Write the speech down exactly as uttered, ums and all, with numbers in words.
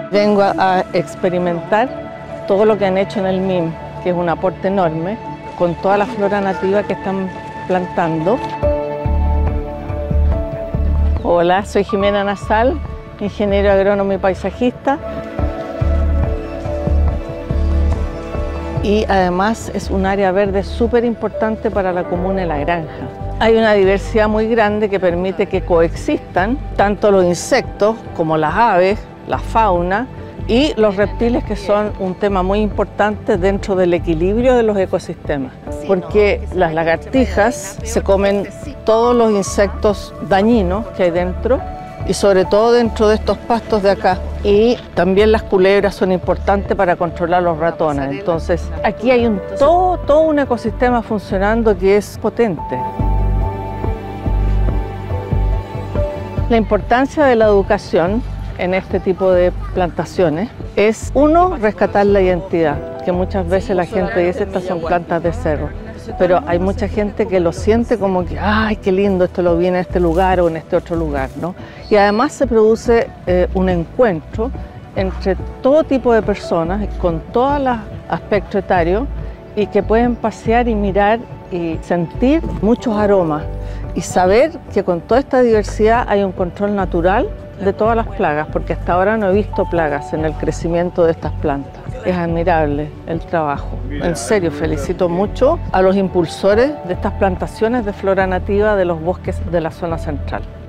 Vengo a experimentar todo lo que han hecho en el M I M, que es un aporte enorme, con toda la flora nativa que están plantando. Hola, soy Jimena Nasal, ingeniero agrónomo y paisajista. Y además es un área verde súper importante para la comuna de La Granja. Hay una diversidad muy grande que permite que coexistan tanto los insectos como las aves, la fauna y los reptiles, que son un tema muy importante dentro del equilibrio de los ecosistemas, porque las lagartijas se comen todos los insectos dañinos que hay dentro y sobre todo dentro de estos pastos de acá. Y también las culebras son importantes para controlar los ratones. Entonces aquí hay un, todo, todo un ecosistema funcionando que es potente. La importancia de la educación en este tipo de plantaciones es, uno, rescatar la identidad, que muchas veces la gente dice estas son plantas de cerro, pero hay mucha gente que lo siente como que ¡ay, qué lindo! Esto lo vi en este lugar o en este otro lugar, ¿no? Y además se produce eh, un encuentro entre todo tipo de personas, con todos los aspectos etarios, y que pueden pasear y mirar y sentir muchos aromas y saber que con toda esta diversidad hay un control natural de todas las plagas, porque hasta ahora no he visto plagas en el crecimiento de estas plantas. Es admirable el trabajo. En serio, felicito mucho a los impulsores de estas plantaciones de flora nativa de los bosques de la zona central.